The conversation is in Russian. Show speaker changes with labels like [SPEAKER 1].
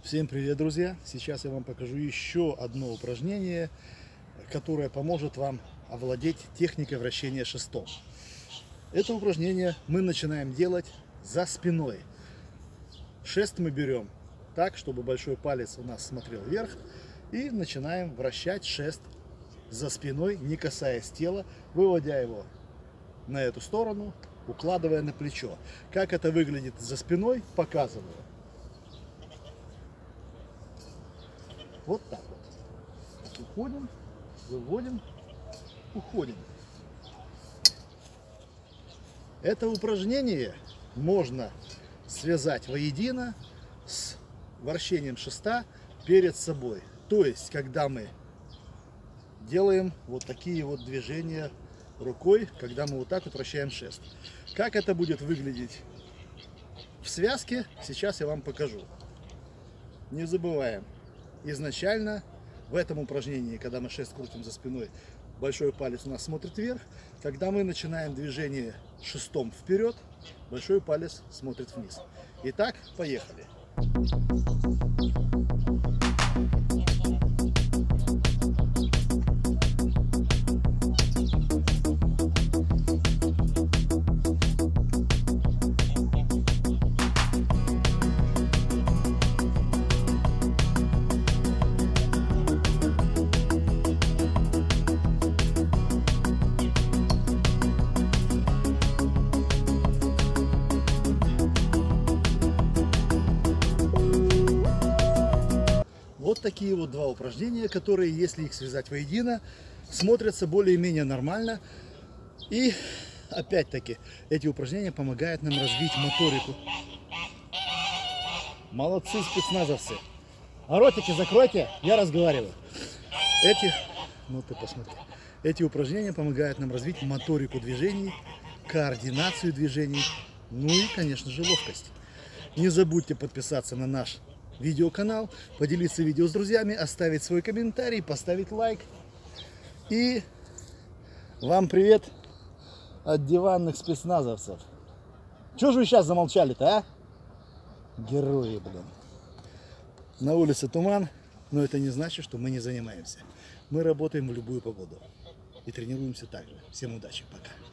[SPEAKER 1] Всем привет, друзья! Сейчас я вам покажу еще одно упражнение, которое поможет вам овладеть техникой вращения шестом. Это упражнение мы начинаем делать за спиной. Шест мы берем так, чтобы большой палец у нас смотрел вверх, и начинаем вращать шест за спиной, не касаясь тела, выводя его на эту сторону, укладывая на плечо. Как это выглядит за спиной, показываю. Вот так вот. Уходим, выводим, уходим. Это упражнение можно связать воедино с вращением шеста перед собой. То есть, когда мы делаем вот такие вот движения рукой, когда мы вот так вот вращаем шест. Как это будет выглядеть в связке, сейчас я вам покажу. Не забываем. Изначально в этом упражнении, когда мы шест крутим за спиной, большой палец у нас смотрит вверх. Когда мы начинаем движение шестом вперед, большой палец смотрит вниз. Итак, поехали. Вот такие вот два упражнения, которые, если их связать воедино, смотрятся более-менее нормально. И опять-таки эти упражнения помогают нам развить моторику. Молодцы, спецназовцы! А ротики закройте, я разговариваю. Ну ты посмотри. Эти упражнения помогают нам развить моторику движений, координацию движений, ну и, конечно же, ловкость. Не забудьте подписаться на наш видеоканал, поделиться видео с друзьями, оставить свой комментарий, поставить лайк. И вам привет от диванных спецназовцев. Чего же вы сейчас замолчали-то, а? Герои, блин. На улице туман, но это не значит, что мы не занимаемся. Мы работаем в любую погоду и тренируемся также. Всем удачи, пока.